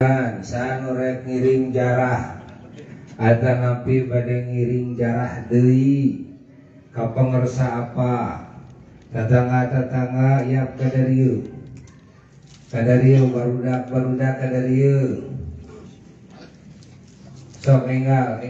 Sanu rek ngiring jarah atanapi bade ngiring jarah deui ka pangersa apa tetangga-tetangga yap kadarieu barudak kadarieu sok enggal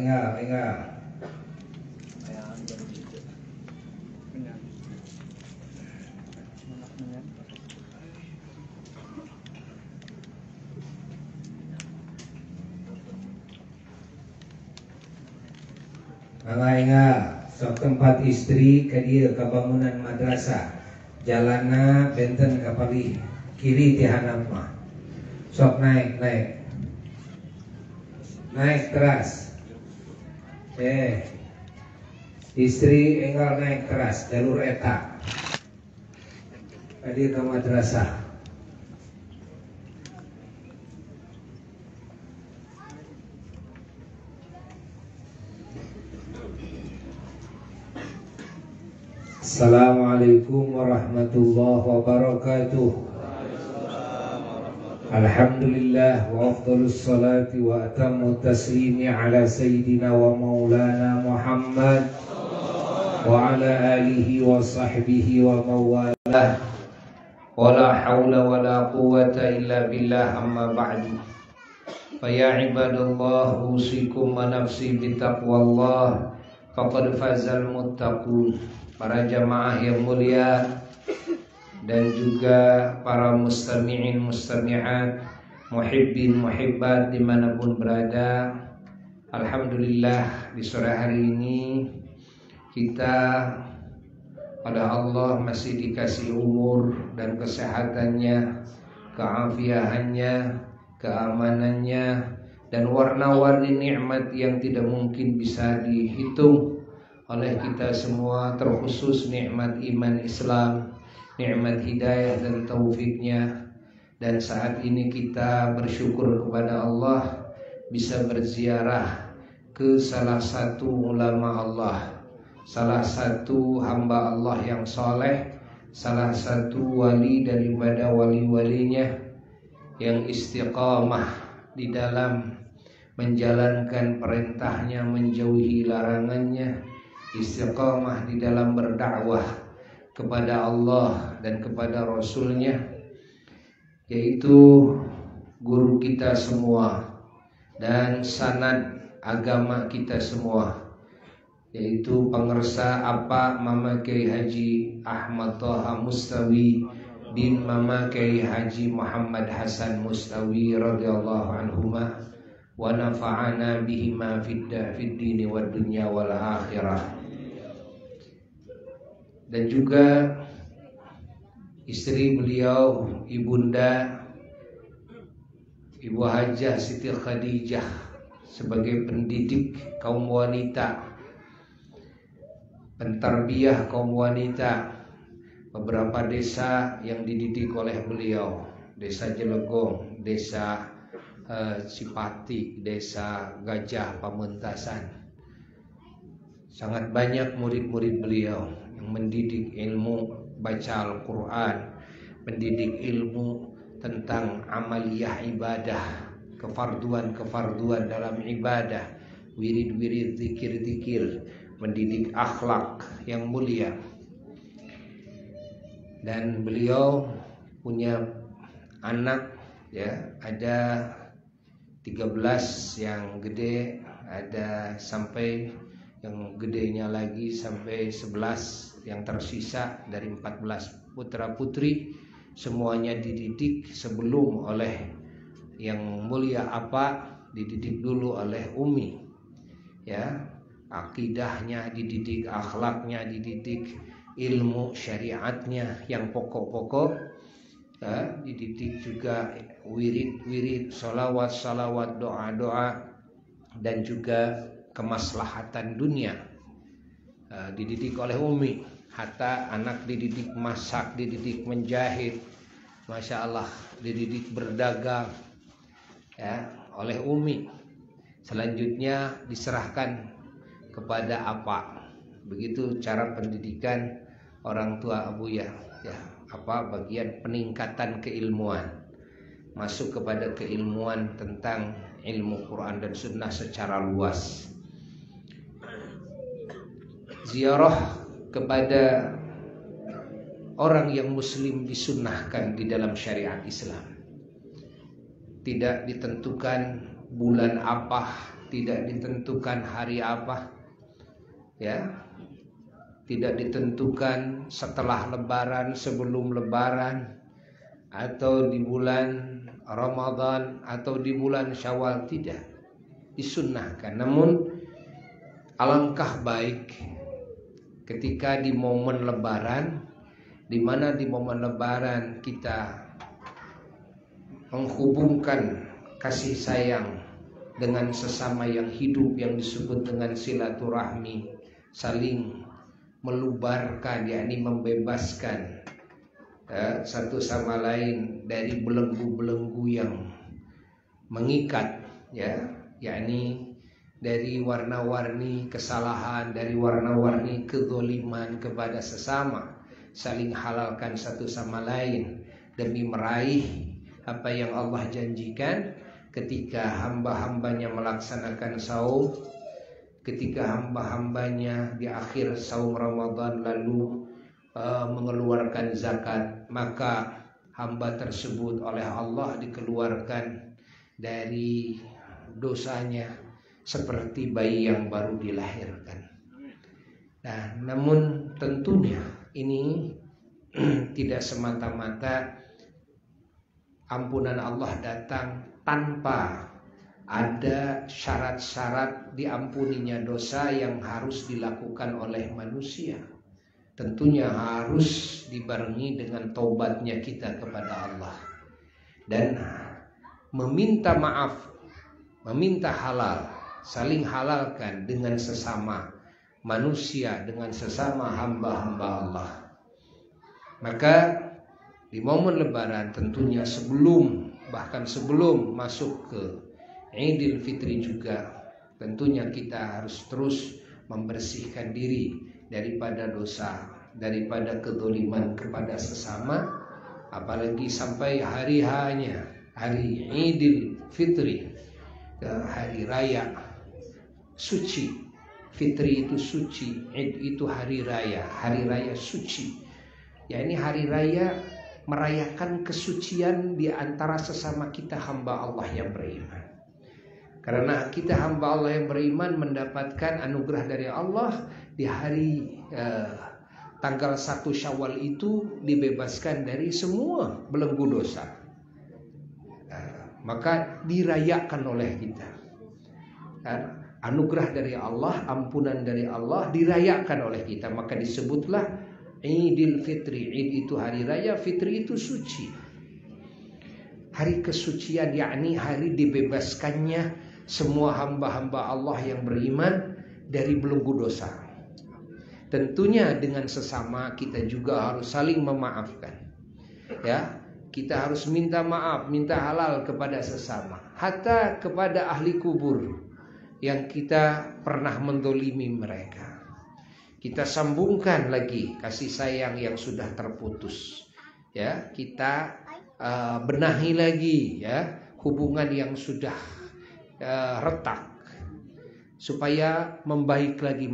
Mangga sok tempat istri ke dia ke bangunan madrasah jalana benten kapali kiri ti handap mah sok naik teras istri enggal naik teras jalur eta ke dia ke madrasah. Assalamualaikum warahmatullahi wabarakatuh. Alhamdulillah wa afdhalus salati wa atammu taslimi ala sayyidina wa maulana Muhammad wa ala alihi wa sahbihi wa mawalah. Wa la hawla wa la quwwata illa billah amma ba'du. Fa ya ibadallah usikum wa nafsi bitaqwallah faqad fazal muttaqun. Para jamaah yang mulia dan juga para mustami'in mustami'at, muhibbin muhibbat dimanapun berada. Alhamdulillah di sore hari ini kita pada Allah masih dikasih umur dan kesehatannya, keafiahannya, keamanannya, dan warna-warni nikmat yang tidak mungkin bisa dihitung oleh kita semua, terkhusus nikmat iman Islam, nikmat hidayah dan taufiknya. Dan saat ini kita bersyukur kepada Allah bisa berziarah ke salah satu ulama Allah, salah satu hamba Allah yang soleh, salah satu wali daripada wali-walinya yang istiqamah di dalam menjalankan perintahnya, menjauhi larangannya, istiqamah di dalam berdakwah kepada Allah dan kepada Rasulnya, yaitu guru kita semua dan sanad agama kita semua, yaitu pengersa apa Mama Kiai Haji Ahmad Thaha Mustawi bin Mama Kiai Haji Muhammad Hasan Mustawi radhiyallahu anhuma wa nafa'ana bihima fid dini wad dunya wal akhirah. Dan juga istri beliau Ibunda Ibu Hajah Siti Khadijah sebagai pendidik kaum wanita, pentarbiyah kaum wanita, beberapa desa yang dididik oleh beliau, desa Jelegong, desa Cipati, desa Gajah Pamentasan. Sangat banyak murid-murid beliau yang mendidik ilmu baca Al-Quran, mendidik ilmu tentang amaliyah ibadah, kefarduan dalam ibadah, wirid-wirid, zikir-zikir, mendidik akhlak yang mulia. Dan beliau punya anak, ya, ada 13 yang gede, ada sampai yang gedenya lagi sampai 11, yang tersisa dari 14 putra putri, semuanya dididik sebelum oleh yang mulia apa, dididik dulu oleh Umi, ya, akidahnya dididik, akhlaknya dididik, ilmu syariatnya yang pokok-pokok, ya, dididik juga wirid-wirid, salawat, doa-doa, dan juga kemaslahatan dunia, dididik oleh Umi. Hatta anak dididik masak, dididik menjahit, Masya Allah, dididik berdagang, ya, oleh Umi. Selanjutnya diserahkan kepada apa. Begitu cara pendidikan orang tua Abu ya, apa bagian peningkatan keilmuan. masuk kepada keilmuan tentang ilmu Quran dan Sunnah secara luas. Ziarah kepada orang yang muslim disunnahkan di dalam syariat Islam. Tidak ditentukan bulan apa, tidak ditentukan hari apa, ya. Tidak ditentukan setelah lebaran, sebelum lebaran, atau di bulan Ramadan atau di bulan Syawal, tidak disunnahkan. Namun alangkah baik ketika di momen lebaran, di mana di momen lebaran kita menghubungkan kasih sayang dengan sesama yang hidup, yang disebut dengan silaturahmi, saling melubarkan, yakni membebaskan satu sama lain dari belenggu-belenggu yang mengikat, ya, yakni dari warna-warni kesalahan, dari warna-warni kezaliman kepada sesama, saling halalkan satu sama lain demi meraih apa yang Allah janjikan ketika hamba-hambanya melaksanakan saum, ketika hamba-hambanya di akhir saum Ramadan lalu mengeluarkan zakat, maka hamba tersebut oleh Allah dikeluarkan dari dosanya seperti bayi yang baru dilahirkan. Nah, namun tentunya ini tidak semata-mata ampunan Allah datang tanpa ada syarat-syarat diampuninya dosa yang harus dilakukan oleh manusia. Tentunya harus dibarengi dengan taubatnya kita kepada Allah dan meminta maaf, meminta halal, saling halalkan dengan sesama manusia, dengan sesama hamba-hamba Allah. Maka di momen lebaran tentunya bahkan sebelum masuk ke Idul Fitri juga tentunya kita harus terus membersihkan diri daripada dosa, daripada kezaliman kepada sesama, apalagi sampai hari hanya hari Idul Fitri, hari raya suci. Fitri itu suci, Id itu hari raya suci. Ya, ini hari raya merayakan kesucian di antara sesama kita hamba Allah yang beriman. Karena kita hamba Allah yang beriman mendapatkan anugerah dari Allah di hari tanggal 1 Syawal itu dibebaskan dari semua belenggu dosa. Maka dirayakan oleh kita. Anugerah dari Allah, ampunan dari Allah dirayakan oleh kita. Maka disebutlah Idul Fitri. Id itu hari raya, Fitri itu suci. Hari kesucian, yakni hari dibebaskannya semua hamba-hamba Allah yang beriman dari belenggu dosa. Tentunya dengan sesama kita juga harus saling memaafkan. Ya, kita harus minta maaf, minta halal kepada sesama, hatta kepada ahli kubur yang kita pernah mendolimi mereka. Kita sambungkan lagi kasih sayang yang sudah terputus. Ya, kita benahi lagi ya hubungan yang sudah retak supaya membaik lagi.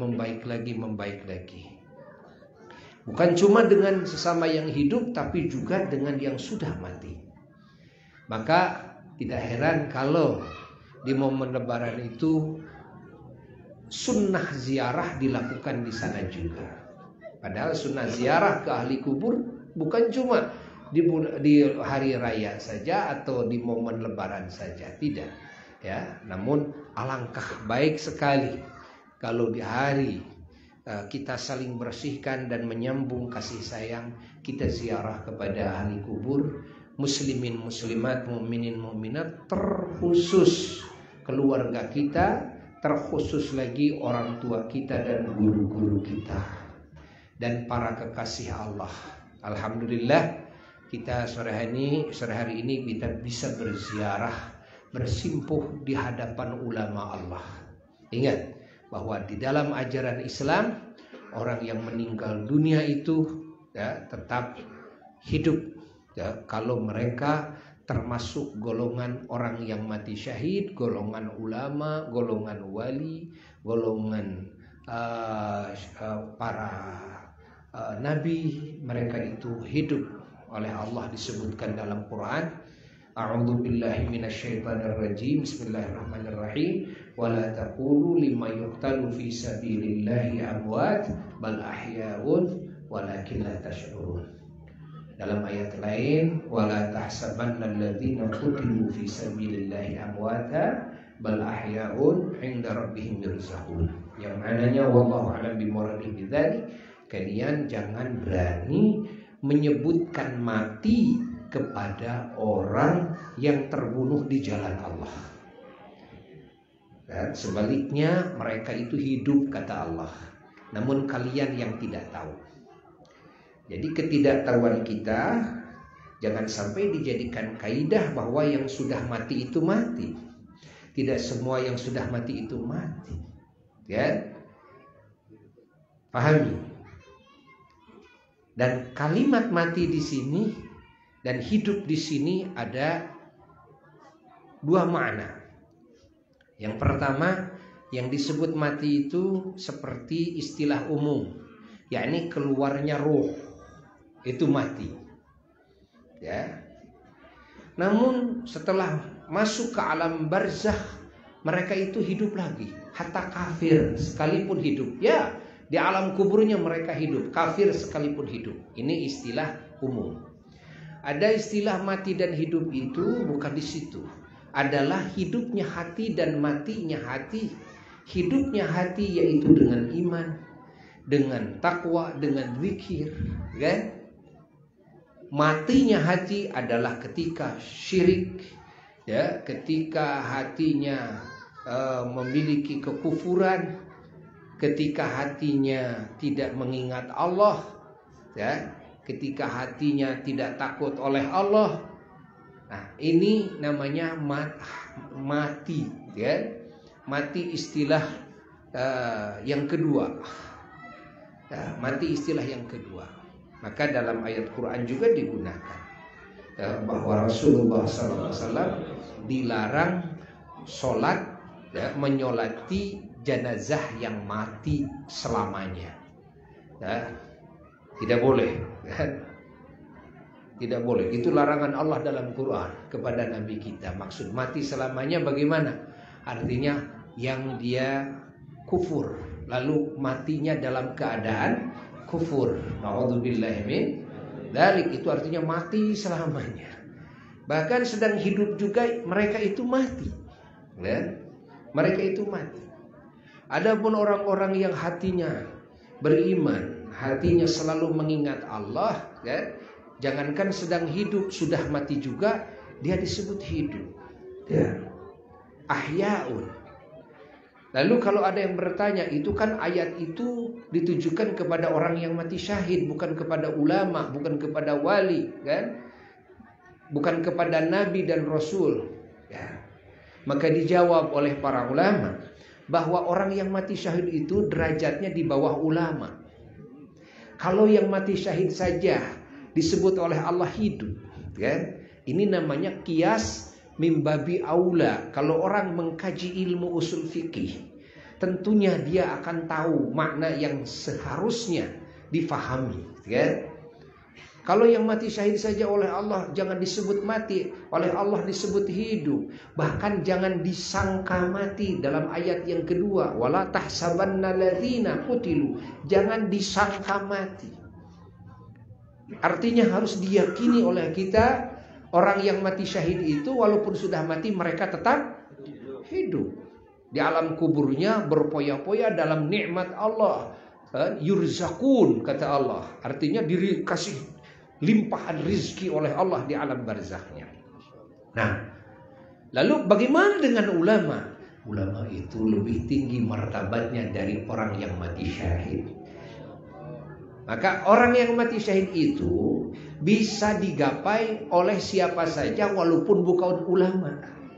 Bukan cuma dengan sesama yang hidup, tapi juga dengan yang sudah mati. Maka tidak heran kalau di momen lebaran itu sunnah ziarah dilakukan di sana juga. Padahal sunnah ziarah ke ahli kubur bukan cuma di hari raya saja atau di momen lebaran saja, tidak. Ya, namun alangkah baik sekali kalau di hari kita saling bersihkan dan menyambung kasih sayang, kita ziarah kepada ahli kubur, muslimin muslimat, mukminin mukminat, terkhusus keluarga kita, terkhusus lagi orang tua kita dan guru-guru kita dan para kekasih Allah. Alhamdulillah kita sore hari ini kita bisa berziarah, bersimpuh di hadapan ulama Allah. Ingat bahwa di dalam ajaran Islam orang yang meninggal dunia itu ya, tetap hidup ya, kalau mereka termasuk golongan orang yang mati syahid, golongan ulama, golongan wali, golongan para nabi. Mereka itu hidup oleh Allah, disebutkan dalam Quran. A'udzu billahi minasyaitonir rajim. Bismillahirrahmanirrahim. Wala taqulu lima yuqtalu fi sabilillahi amwat bal ahya'un walakin la tash'urun. Dalam ayat lain, wala tahsabanna alladzina qutilu fi sabilillahi amwata bal ahya'un 'inda rabbihim yurzaqun. Yang maknanya wallahu a'lam bimuradihi bidzalik, kalian jangan berani menyebutkan mati kepada orang yang terbunuh di jalan Allah. Dan sebaliknya mereka itu hidup, kata Allah. Namun kalian yang tidak tahu. Jadi ketidaktahuan kita jangan sampai dijadikan kaidah bahwa yang sudah mati itu mati. Tidak semua yang sudah mati itu mati. Ya? Pahami? Dan kalimat mati di sini dan hidup di sini ada dua makna. Yang pertama, yang disebut mati itu seperti istilah umum, yakni keluarnya ruh, itu mati. Ya. Namun setelah masuk ke alam barzakh, mereka itu hidup lagi. Hatta kafir sekalipun hidup, ya, di alam kuburnya mereka hidup. Kafir sekalipun hidup. Ini istilah umum. Ada istilah mati dan hidup itu bukan di situ. Adalah hidupnya hati dan matinya hati. Hidupnya hati yaitu dengan iman, dengan takwa, dengan zikir, kan? Matinya hati adalah ketika syirik, ya, ketika hatinya memiliki kekufuran, ketika hatinya tidak mengingat Allah, ya, ketika hatinya tidak takut oleh Allah. Nah, ini namanya mati, ya. Mati istilah yang kedua. Ya, mati istilah yang kedua. Maka dalam ayat Quran juga digunakan bahwa Rasulullah SAW dilarang sholat, ya, menyolati jenazah yang mati selamanya. Ya, tidak boleh, ya. Tidak boleh. Itu larangan Allah dalam Quran kepada Nabi kita. Maksud mati selamanya bagaimana? Artinya yang dia kufur, lalu matinya dalam keadaan kufur. Na'udzubillahi min dzalik, itu artinya mati selamanya. Bahkan sedang hidup juga mereka itu mati. Ya? Mereka itu mati. Adapun orang-orang yang hatinya beriman, hatinya selalu mengingat Allah, ya, jangankan sedang hidup, sudah mati juga dia disebut hidup. Ya. Ahya'un. Lalu kalau ada yang bertanya, itu kan ayat itu ditujukan kepada orang yang mati syahid, bukan kepada ulama, bukan kepada wali, kan? Bukan kepada nabi dan rasul. Ya. Maka dijawab oleh para ulama bahwa orang yang mati syahid itu derajatnya di bawah ulama. Kalau yang mati syahid saja disebut oleh Allah hidup, kan? Ini namanya qiyas mimbabi aula. Kalau orang mengkaji ilmu usul fikih, tentunya dia akan tahu makna yang seharusnya difahami, kan? Kalau yang mati syahid saja oleh Allah jangan disebut mati, oleh Allah disebut hidup. Bahkan jangan disangka mati dalam ayat yang kedua, wala tahsabanna ladzina qutilu, jangan disangka mati. Artinya harus diyakini oleh kita, orang yang mati syahid itu walaupun sudah mati mereka tetap hidup. Di alam kuburnya berpoya-poya dalam nikmat Allah. Yurzakun, kata Allah. Artinya dikasih limpahan rizki oleh Allah di alam barzakhnya. Nah, lalu bagaimana dengan ulama? Ulama itu lebih tinggi martabatnya dari orang yang mati syahid. Maka orang yang mati syahid itu bisa digapai oleh siapa saja walaupun bukan ulama.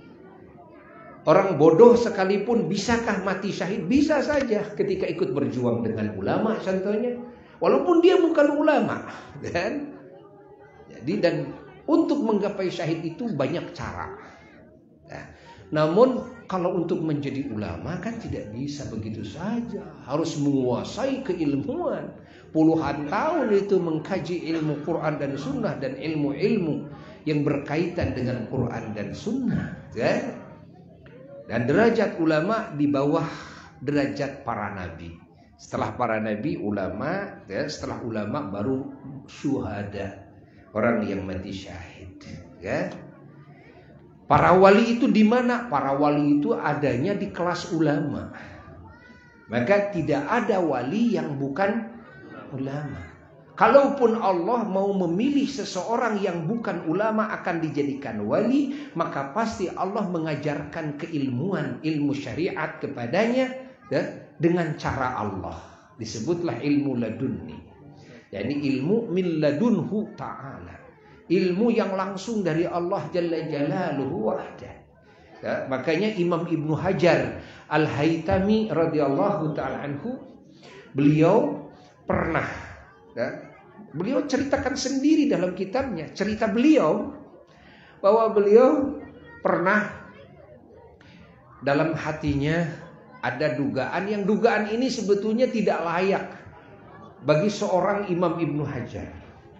Orang bodoh sekalipun bisakah mati syahid? Bisa saja ketika ikut berjuang dengan ulama contohnya. Walaupun dia bukan ulama, kan? Jadi dan Untuk menggapai syahid itu banyak cara. Nah, namun kalau untuk menjadi ulama kan tidak bisa begitu saja. Harus menguasai keilmuan. Puluhan tahun itu mengkaji ilmu Quran dan Sunnah dan ilmu-ilmu yang berkaitan dengan Quran dan Sunnah. Ya? Dan derajat ulama di bawah derajat para nabi. Setelah para nabi ulama, ya, setelah ulama baru syuhada. Orang yang mati syahid, ya. Para wali itu di mana? Para wali itu adanya di kelas ulama. Maka tidak ada wali yang bukan ulama. Kalaupun Allah mau memilih seseorang yang bukan ulama akan dijadikan wali, maka pasti Allah mengajarkan keilmuan, ilmu syariat kepadanya, ya, dengan cara Allah. Disebutlah ilmu ladunni. Yani ilmu min ladunhu ta'ala. Ilmu yang langsung dari Allah Jalla Jalaluhu wahdah. Ya, makanya Imam Ibnu Hajar Al-Haytami radhiyallahu ta'ala anhu, beliau pernah, ya, beliau ceritakan sendiri dalam kitabnya, cerita beliau bahwa beliau pernah dalam hatinya ada dugaan, yang dugaan ini sebetulnya tidak layak bagi seorang Imam Ibnu Hajar.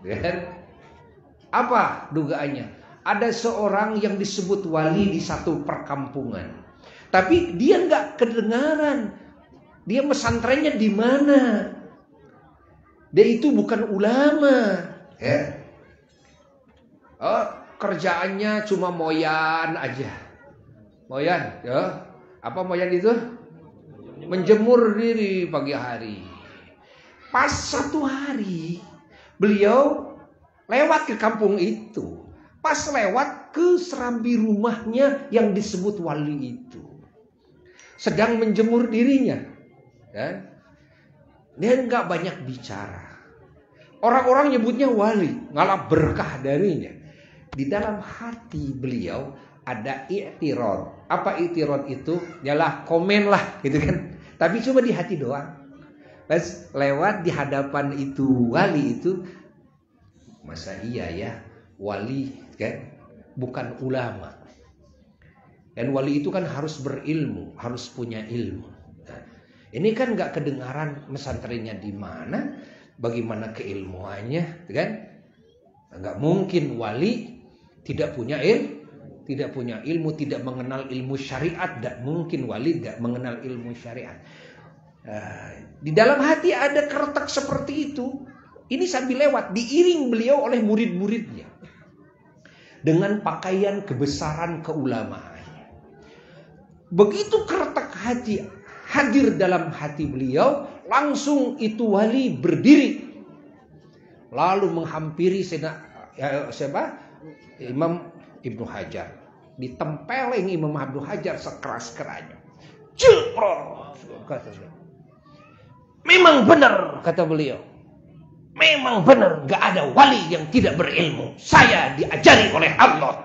Apa dugaannya? Ada seorang yang disebut wali di satu perkampungan, tapi dia nggak kedengaran. Dia pesantrennya di mana? Dia itu bukan ulama, ya. Oh, kerjaannya cuma moyan aja. Moyan, ya. Apa moyan itu? Menjemur diri pagi hari. Pas satu hari beliau lewat ke kampung itu. Pas lewat ke serambi rumahnya yang disebut wali itu, sedang menjemur dirinya, ya. Dia nggak banyak bicara. Orang-orang nyebutnya wali, ngalah berkah darinya. Di dalam hati beliau ada i'tirad. Apa i'tirad itu? Yalah komen lah, gitu kan. Tapi cuma di hati doang. Pas lewat di hadapan itu wali itu, masa iya ya wali kan bukan ulama. Dan wali itu kan harus berilmu, harus punya ilmu. Nah, ini kan nggak kedengaran pesantrennya di mana, bagaimana keilmuannya, kan? Nggak mungkin wali tidak punya ilmu, tidak mengenal ilmu syariat. Tidak mungkin wali tidak mengenal ilmu syariat. Di dalam hati ada keretak seperti itu. Ini sambil lewat, diiring beliau oleh murid-muridnya dengan pakaian kebesaran keulamaan. Begitu keretak hati hadir dalam hati beliau, langsung itu wali berdiri, lalu menghampiri Imam Ibnu Hajar. Ditempeleng Imam Ibnu Hajar sekeras-kerasnya. Memang benar, kata beliau. Memang benar, gak ada wali yang tidak berilmu. Saya diajari oleh Allah.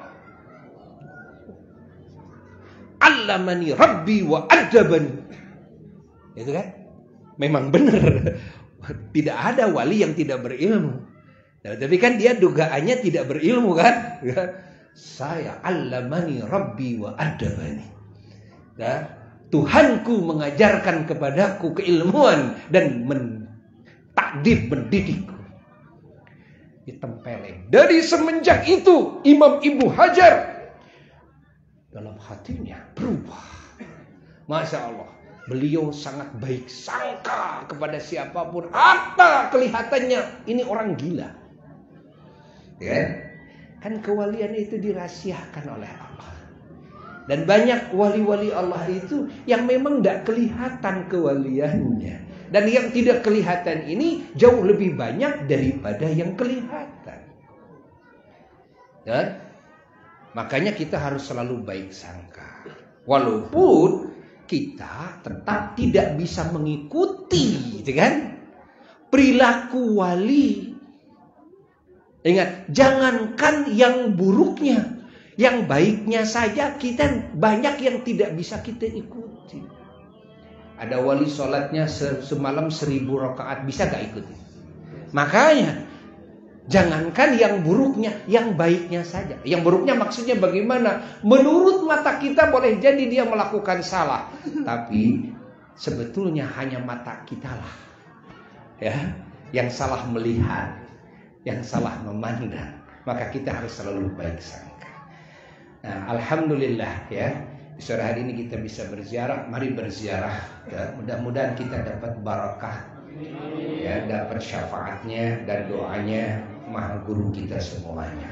Allamani Rabbi wa adabani. Itu kan? Memang benar. Tidak ada wali yang tidak berilmu. Nah, tapi kan dia dugaannya tidak berilmu kan? Saya allamani Rabbi wa adabani. Nah, Tuhanku mengajarkan kepadaku keilmuan dan takdib mendidikku. Ditempeleng. Dari semenjak itu Imam Ibnu Hajar dalam hatinya berubah. Masya Allah, beliau sangat baik sangka kepada siapapun. Apa kelihatannya ini orang gila, ya? Kan kewalian itu dirahasiakan oleh Allah. Dan banyak wali-wali Allah itu yang memang tidak kelihatan kewaliannya. Dan yang tidak kelihatan ini jauh lebih banyak daripada yang kelihatan. Dan makanya kita harus selalu baik sangka. Walaupun kita tetap tidak bisa mengikuti, gitu kan, perilaku wali. Ingat, jangankan yang buruknya, yang baiknya saja kita banyak yang tidak bisa kita ikuti. Ada wali sholatnya semalam 1000 rakaat, bisa gak ikuti? Makanya Jangankan yang buruknya, yang baiknya saja. Yang buruknya maksudnya bagaimana? Menurut mata kita boleh jadi dia melakukan salah, tapi sebetulnya hanya mata kita lah, ya, yang salah melihat, yang salah memandang. Maka kita harus selalu baik sangka. Nah, alhamdulillah ya, sore hari ini kita bisa berziarah. Mari berziarah, ya. Mudah-mudahan kita dapat barakah, ya, dapat syafaatnya dan doanya Maha Guru kita semuanya.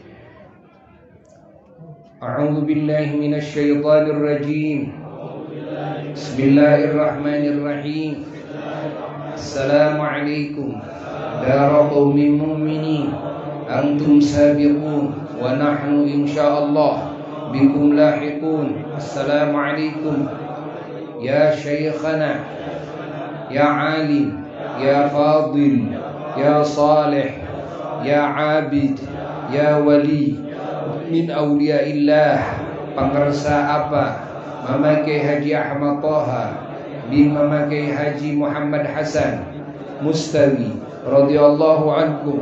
A'udzu billahi minasy syaithanir rajim. Bismillahirrahmanirrahim. Assalamualaikum ya qaumin mu'minin. Antum sabiqun wa nahnu insyaallah bikum lahiqun. Assalamualaikum ya syekhana, ya alim, ya fadil, ya salih, ya abid, ya wali min awliyaillah. Pengersa apa? Memakai Haji Ahmad Taha bin memakai Haji Muhammad Hasan Mustawi radhiyallahu ankum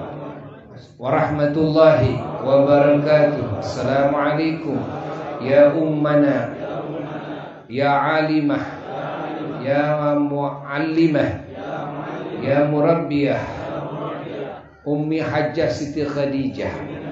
wa rahmatullahi wa barakatuh. Assalamualaikum ya ummana, ya alimah, ya muallimah, ya murabbiyah Ummi Hajjah Siti Khadijah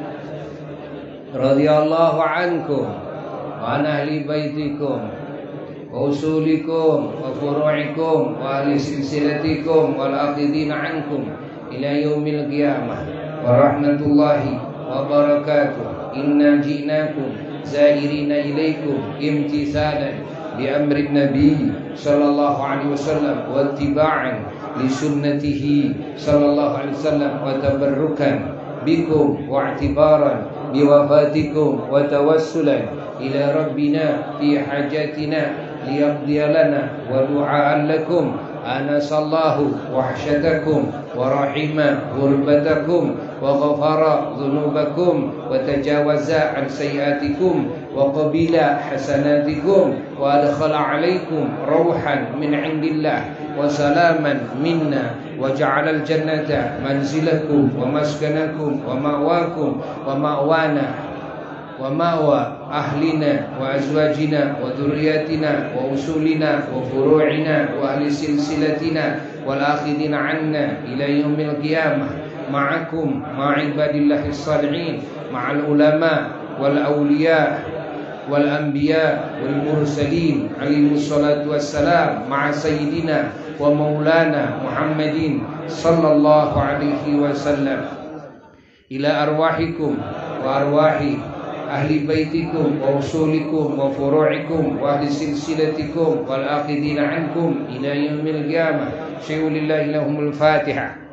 radhiyallahu ankum wa an ahli baitikum wa usulikum wa furu'ikum wa ahli silsilatikum wal aqidina ankum ila yaumil qiyamah wa rahmatullahi wa barakatuh. Inna ji'nakum zairina ilaikum imtisalan bi amri nabi sallallahu alaihi wasallam wa ittiba'an li sunnatihi sallallahu alaihi wasallam wa tabarrukan bikum wa i'tibaran bi wafatikum wa tawassulan ila rabbina fi hajatina liyaqdiya lana wa du'aan lakum anasallahu wahsyatakum wa rahima ghurbatakum wa ghafara dhunubakum wa tajawaza an sayyiatikum wa qabila hasanatikum wa adkhala alaikum rawhan min indillah wa salaman minna wa ja'ala al-jannata manzilakum wa maskanakum wa ma'wakum wa ma'wana wa ma'wa ahlina wa azwajina wa dhurriyyatina wa usulina wa furu'ina wa ahli silsilatina wal akhidina 'anna ila yaumil qiyamah ma'akum ma'ibadillahi shalihin ma'al ulama wal awliya wal anbiya wal mursalin alaihi salatu wassalam ma'a sayyidina wa maulana Muhammadin sallallahu alaihi wasallam ila arwahikum wa arwahi ahli baitikum wa usulikum wa furu'ikum wa ahli silsilatikum wal aqidina ankum ila yaumil qiyamah. Syai'ulillahi lahumul Fatihah.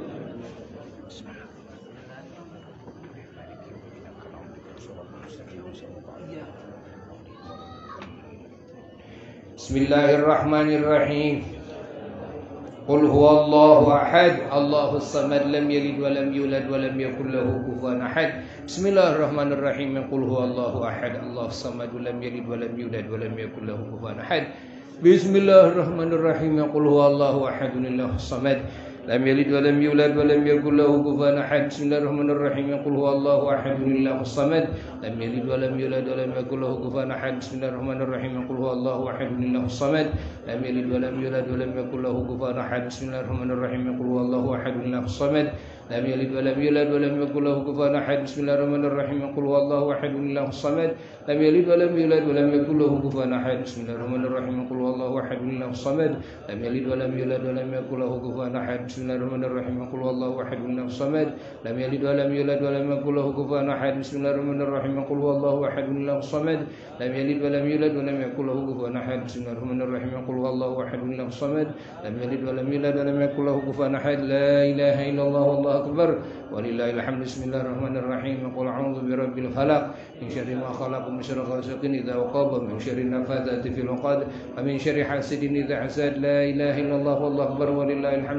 Bismillahirrahmanirrahim. Qul huwallahu ahad, Allahus samad, lam yalid wa lam yulad wa lam yakul lahu kufuwan ahad. Bismillahirrahmanirrahim. Qul huwallahu ahad, Allahus samad, lam yalid wa lam yulad wa lam yakul lahu kufuwan ahad. Bismillahirrahmanirrahim. Qul huwallahu ahad, Allahus samad, lam yalid wa lam yulad wa lam yakul lahu kufuwan ahad. Bismillahirrahmanirrahim. Qul huwallahu ahad, Allahus samad, lam yalid wa lam yulad wa lam yakul lahu kufuwan ahad. Bismillahirrahmanirrahim. Qul huwallahu ahad, Allahus samad, lam yalid wa lam yulad wa lam yakul lahu kufuwan ahad. Bismillahirrahmanirrahim. Qul huwallahu ahad, Allahus samad, lam yalid wa lam yulad wa lam yakul lahu kufuwan ahad. Bismillahirrahmanirrahim. Qul huwallahu ahad, Allahus samad, lam yalid wa lam yulad wa lam yakul lahu kufuwan ahad. Bismillahirrahmanirrahim. Qul huwallahu ahad, Allahus samad, lam yalid wa lam yulad wa lam yakul lahu kufuwan ahad. Bismillahirrahmanirrahim. Qul huwallahu ahad, Allahus samad, lam yalid wa lam yulad wa lam yakul lahu kufuwan ahad. Bismillahirrahmanirrahim. Qul huwallahu ahad, Allahus samad, lam yalid wa lam yulad wa lam yakul lahu kufuwan ahad. Bismillahirrahmanirrahim. Qul huwallahu ahad, Allahus samad, lam yalid wa lam yulad wa lam yakul lahu kufuwan ahad. La ilaha illallah, wallahu akbar, walillahil hamd. Bismillahirrahmanirrahim. Qul a'udzu birabbil falaq min syarri ma khalaq, min syarri ghasiqin idza waqab, min syarri nafathati fil 'uqad, wa min syarri hasidin idza hasad. La ilaha illallah, wallahu akbar, walillahil hamd. Bismillahirrahmanirrahim.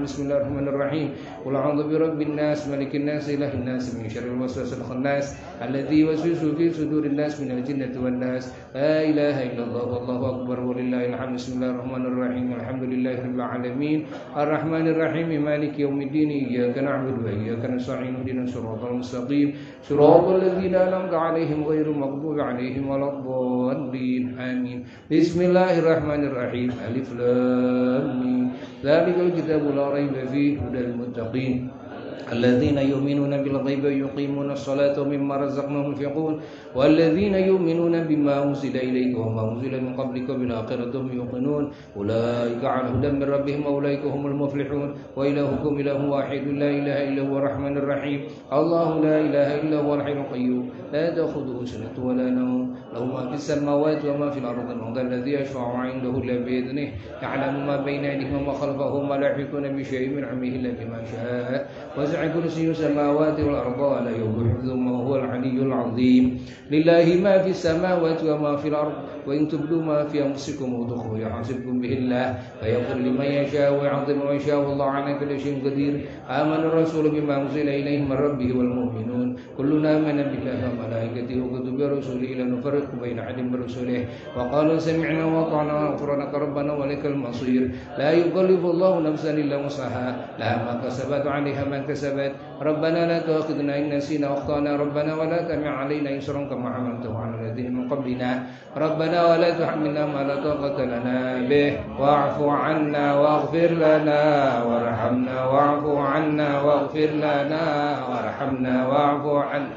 Bismillahirrahmanirrahim. Qul a'udzu birabbin nas, malikin nas, ilahin nas, min syarril waswasil khannas, alladzi yuwaswisu fi sudurin nas minal jinnati wan nas. La ilaha illallah wallahu akbar walillahil hamd. Bismillahirrahmanirrahim. Alhamdulillahirabbil alamin. Arrahmanirrahim. Maliki yaumiddin. Iyyaka na'budu wa iyyaka nasta'in. Ihdinas siratal mustaqim. Siratal ladzina an'amta 'alaihim ghairil maghdubi 'alaihim waladdallin. Amin. Bismillahirrahmanirrahim. Alif lam mim. Dzalikal kitabu la raiba fihi hudal muttaqin. الذين يؤمنون بالغيب ويقيمون الصلاة ومما رزقناهم ينفقون والذين يؤمنون بما أنزل إليك وما أنزل من قبلك وبالآخرة هم يوقنون أولئك على هدى من ربهم وأولئك هم المفلحون وإلهكم إله واحد لا إله إلا هو الرحمن الرحيم الله لا إله إلا هو الحي القيوم لا تأخذه سنة ولا نوم له ما في السماوات وما في الأرض من ذا الذي يشفع عنده إلا بإذنه يعلم ما بين أيديهم وما خلفهم ولا يحيطون بشيء من علمه إلا بما شاء وسع كرسي السماوات والأرض ولا يؤوده حفظهما وهو العلي العظيم لله ما في السماوات وما في الأرض وإن تبدوا ما في أنفسكم وتخفوه يحاسبكم به الله فيغفر لمن يشاء ويعظم من يشاء والله على كل شيء قدير آمن الرسول بما أنزل إليه من ربه والمؤمنون كلنا آمن بالله وملائكته وكتبه ورسله لا نفرق بين أحد من رسله وقالوا سمعنا وأطعنا غفرانك ربنا وإليك المصير لا يكلف الله نفسا إلا وسعها لها ما كسبت عليها ما كسبت ربنا لا تؤاخذنا إن نسينا وأخطأنا ربنا ولا تحمل علينا إصرا كما حملته على الذين من قبلنا ربنا ولا تحملنا ما لا طاقة لنا به واعف عنا واغفر لنا وارحمنا واعف عنا واغفر لنا وارحمنا واعف عنا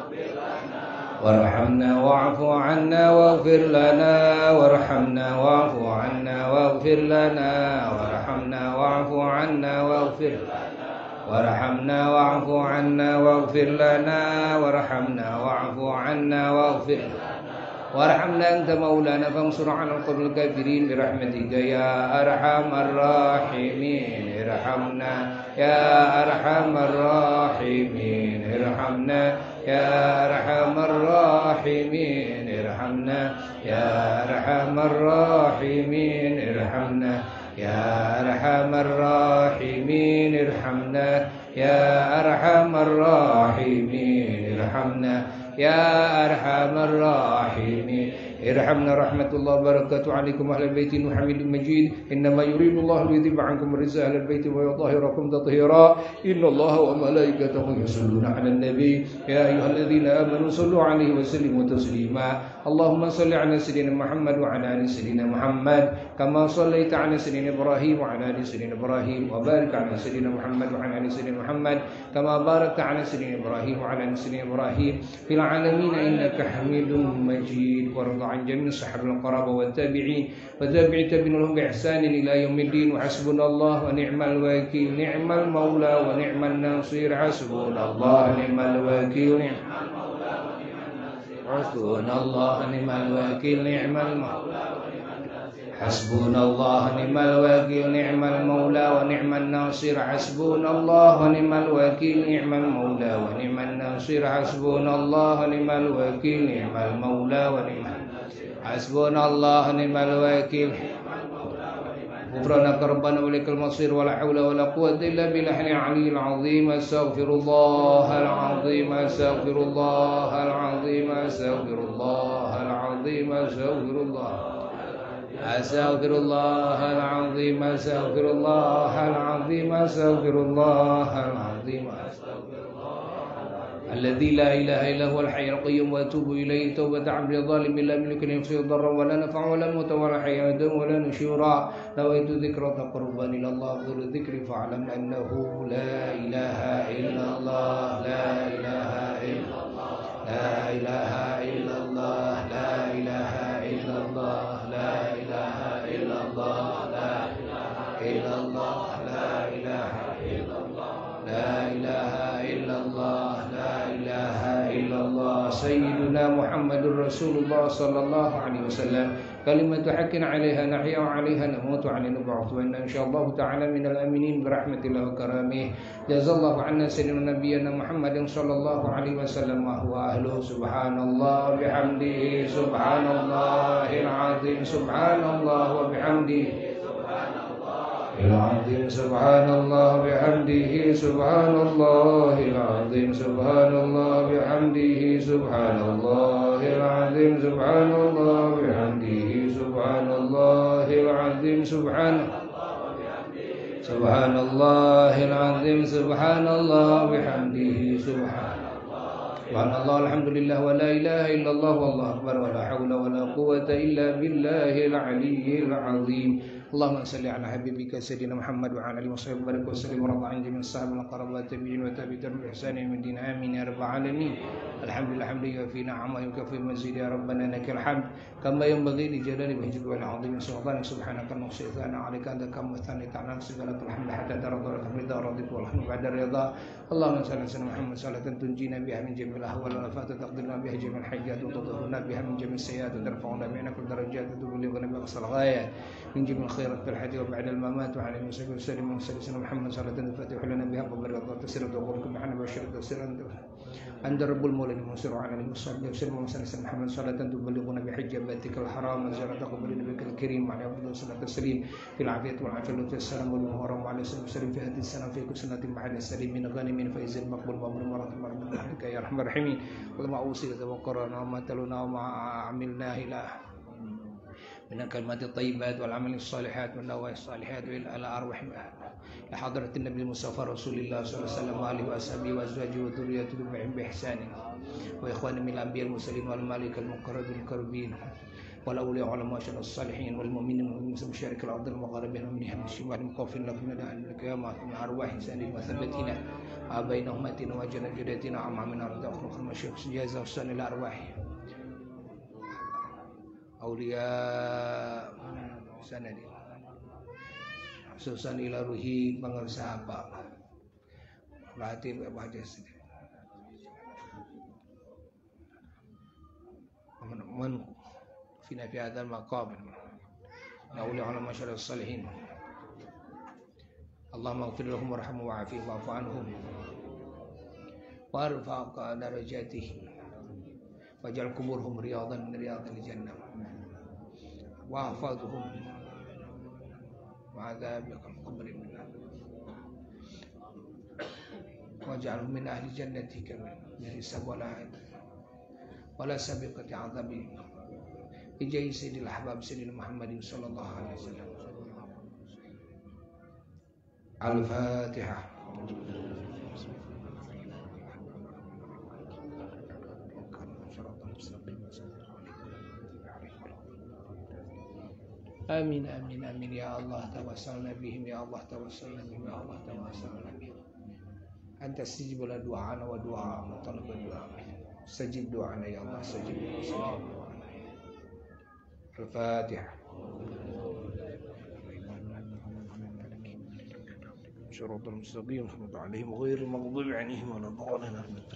وارحمنا واعف عنا واغفر لنا وارحمنا واعف عنا واغفر لنا وارحمنا واعف عنا واغفر وارحمنا واعف عنا واغفر لنا وارحمنا واعف عنا واغفر وارحمنا أنت مولانا فانصر على القوم الكافرين برحمتك يا أرحم الراحمين ارحمنا يا أرحم الراحمين ارحمنا يا أرحم الراحمين ارحمنا يا أرحم الراحمين ارحمنا يا أرحم الراحمين ارحمنا يا أرحم الراحمين ارحمنا يا أرحم الراحمين ارحمنا رحمة الله وبركاته عليكم أهل البيت حميد مجيد إنما يريد الله ليذهب عنكم الرجس أهل البيت ويطهركم تطهيرا إن الله وملائكته يصلون على النبي يا أيها الذين آمنوا صلوا عليه وسلموا تسليما اللهم صل على سيدنا محمد وعلى آل سيدنا محمد كما صليت على سيدنا إبراهيم وعلى آل سيدنا إبراهيم وبارك على سيدنا محمد وعلى آل سيدنا محمد كما باركت على سيدنا إبراهيم وعلى آل سيدنا إبراهيم في العالمين إنك حميد مجيد وارض عن جميع الصحابة القرابة والتابعين وتابعين لهم بإحسان إلى يوم الدين وحسبنا الله ونعم الوكيل نعم المولى ونعم النصير حسبنا الله ونعم الوكيل حسبنا الله ونعم الوكيل نعم المولى حسبنا الله ونعم الوكيل نعم المولى ونعم الناصر حسبنا الله ونعم الوكيل نعم المولى ونعم الناصر حسبنا الله ونعم الوكيل نعم المولى ونعم حسبنا الله ونعم الوكيل غفرانك ربنا وإليك المصير ولا حول ولا قوة إلا بالله العلي العظيم أستغفر الله العظيم أستغفر الله العظيم أستغفر الله العظيم أستغفر الله أستغفر الله العظيم أستغفر الله العظيم أستغفر الله العظيم الذي لا إله إلا هو الحي القيوم وأتوب إليه توبة عبد ظالم لا يملك نفسه ضرا ولا نفع ولا موت ولا حياة ولا نشورا نويت ذكر تقربا إلى الله أفضل الذكر فاعلم أنه لا إله إلا الله لا إله إلا الله لا إله إلا الله لا إله إلا الله لا إله إلا الله لا إله إلا الله لا إله إلا الله لا إله إلا الله لا إله إلا الله سيدنا محمد رسول الله صلى الله عليه وسلم كلمة حق عليها نحيا وعليها نموت وعلينا نبعث وإن إن شاء الله تعالى من الآمنين برحمة الله وكرامه جزا الله عنا سيدنا نبينا محمد صلى الله عليه وسلم وهو أهله سبحان الله بحمده سبحان الله العظيم سبحان الله وبحمده سبحان الله العظيم سبحان الله بحمده سبحان الله العظيم سبحان الله بحمده سبحان الله العظيم سبحان الله بحمده سبحان الله العظيم سبحان الله العظيم سبحان الله بحمده سبحان الله الحمد لله ولا إله إلا الله والله أكبر ولا حول ولا قوة إلا بالله العلي العظيم اللهم صل على حبيبك سيدنا محمد وعلى آله وصحبه وبارك وسلم ورضى عن جميع الصحابة والقرابات والتابعين وتابعين بإحسان إلى يوم الدين آمين يا رب العالمين الحمد لله حمدا يوفي نعمه ويكفي مزيد يا ربنا لك الحمد كما ينبغي لجلال وجهك والعظيم سبحانك سبحانك نحصي ثناء عليك أنت كما ثنيت على نفسك لك الحمد حتى ترضى لك الرضا رضيت والحمد بعد الرضا اللهم صل على سيدنا محمد صلاة تنجينا بها من جميع الأهوال والآفات تقدرنا بها جميع الحاجات وتطهرنا بها من جميع السيئات وترفعنا بها كل درجات وتبلغنا بها أقصى الغايات من جميع الخيرات في الحياة وبعد الممات وعلى المسلمين وسلم وسلم محمد صلاة تفتح لنا بها قبل رضا تسير وتقولكم بحنا بشر تسير أنت رب المولى المنصر على المصلي وسلم وسلم محمد صلاة تبلغنا بحج بيتك الحرام زيارة قبر نبيك الكريم وعلى أفضل صلاة التسليم في العافية والعافية والسلام والمهرم وعلى وسلم في هذه السنة في كل سنة بعد السليم من غنم فإز المقبول مبروك مرحبا بك يا أرحم الراحمين اللهم أوصي وقرنا وما تلونا وما عملناه إلى من الكلمات الطيبات والعمل الصالحات والنوايا الصالحات إلى أرواح لحضرة النبي المصطفى رسول الله صلى الله عليه وسلم وآله وأصحابه وأزواجه وذريته بإحسان وإخوان من الأنبياء المرسلين والملائكة المقربين الكربين والأولياء والعلماء الصالحين والمؤمنين والمسلمين مشارك الأرض المغاربين ومن أهل الشمال المقافين لكم من أهل القيامة من أرواح سالين وثبتنا بين أمتنا وجنة جدتنا عما من أرض أخرى المشيخ جازا وسان إلى أرواح Aulia sanadi khususan ila ruhi bangsa apa berarti baca sedih man fina fi hadzal maqam aulia ala masyarul salihin Allahumma ighfir lahum warhamhum wa'afihim wa'fu anhum warfa' darajatihim waj'al quburhum riyadan min riyadil jannah wahfadhum wa'adzabikal qabri minna waj'alhum min ahli jannatika min hisab wala sabiqati 'adzabi bijai sayyidil ahbab sayyidina Muhammadin sallallahu alaihi wasallam al-Fatihah. Amin amin amin ya Allah tawassalna bihim ya Allah tawassalna bihim ya Allah tawassalna bihim anta istajib lana du'ana wa du'a talab du'a sajib du'ana ya Allah sajib du'ana al-Fatihah syaratal mustaqim alaihim ghairil maghdubi 'alaihim waladdallin.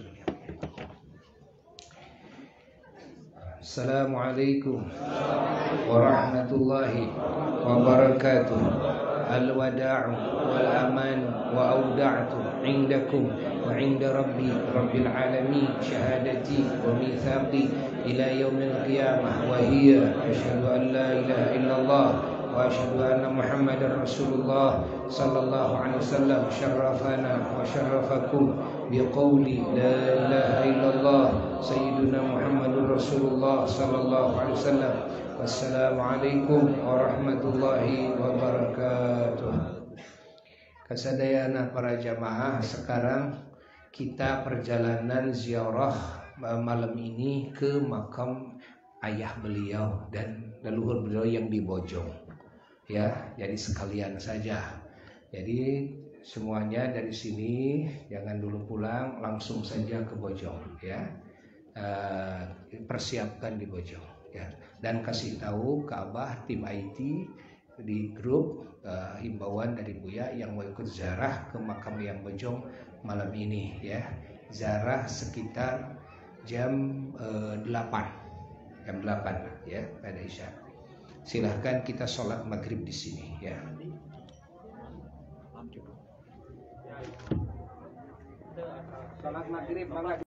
Assalamualaikum warahmatullahi wabarakatuh. Al-wada'u wal aman wa auda'tu indakum wa inda rabbil alamin syahadati wa mitsaqi ila yaumil qiyamah wa hiya asyhadu an la ilaha illallah wa asyhadu anna Muhammadar Rasulullah sallallahu alaihi wasallam syarrafana wa syarrafakum biqauli la ilaha illallah sayyiduna Muhammadur Rasulullah sallallahu alaihi wasallam. Wassalamualaikum warahmatullahi wabarakatuh. Kasadayana para jamaah, sekarang kita perjalanan ziarah malam ini ke makam ayah beliau dan leluhur beliau yang di Bojong. Ya, jadi sekalian saja. Jadi semuanya dari sini jangan dulu pulang, langsung saja ke Bojong ya. Persiapkan di Bojong ya. Dan kasih tahu ke Abah tim IT di grup himbauan dari Buya yang mau ikut ziarah ke makam yang Bojong malam ini ya. Ziarah sekitar jam 8 ya pada Isya. Silahkan kita sholat maghrib di sini ya. Sholat maghrib